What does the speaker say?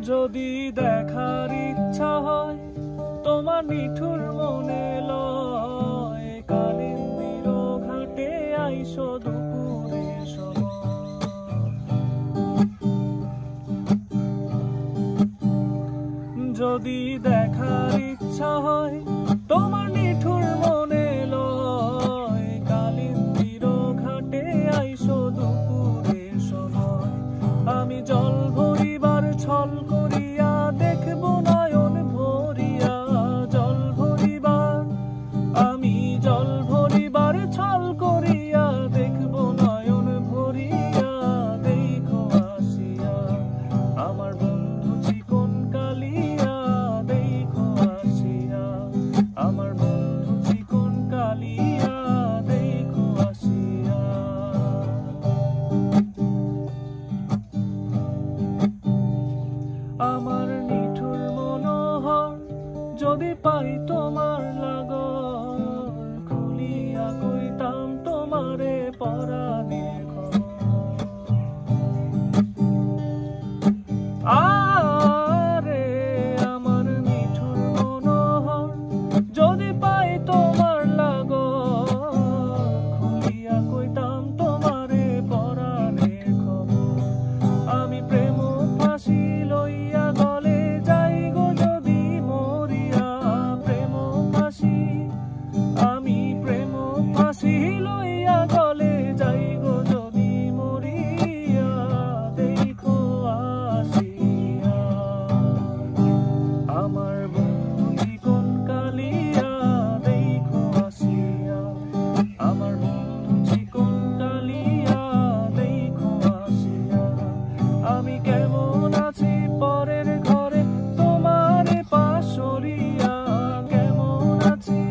যদি দেখার ইচ্ছা হয় তোমার নিঠুর মনে লয়, কালিন্দির ঘাটে আইসো দুপুরের সময়। যদি দেখার ইচ্ছা হয় তোমার নিঠুর মনে লয়, কালিন্দির ঘাটে আইসো দুপুরের সময়। আমি জল ভরিবার ছল করিয়া দেখব নয়ন ভরিয়া, জল ভরিবার আমি জল ভরিবার ছল করিয়া দেখব নয়ন ভরিয়া। দেখো আসিয়া আমার বন্ধু চিকন কালিয়া, দেখো আসিয়া আমার বন্ধু চিকন কালিয়া, দেখো আসিয়া। আমার নিঠুর মনোহর যদি পাই তোমার লাগর, খুলিয়া কইতাম তোমারে পরাণের খবর। আরে আমার নিঠুর মনোহর যদি পাই তোমার লাগর, খুলিয়া কইতাম তোমারে পরাণের খবর। আমি প্রেম ফাঁসি লইয়া গলে যাই গো যদি মরিয়া, প্রেম ফাঁসি আমি প্রেম ফাঁসি লইয়া গলে যাই গো যদি মরিয়া। দেখো আসিয়া আমার বন্ধু চিকন কালিয়া, দেখো আসিয়া আমার বন্ধু চিকন কালিয়া, দেখো আসিয়া। আমি কেমন আছি পরের ঘরে তোমারে পাশরিয়া, কেমন আছি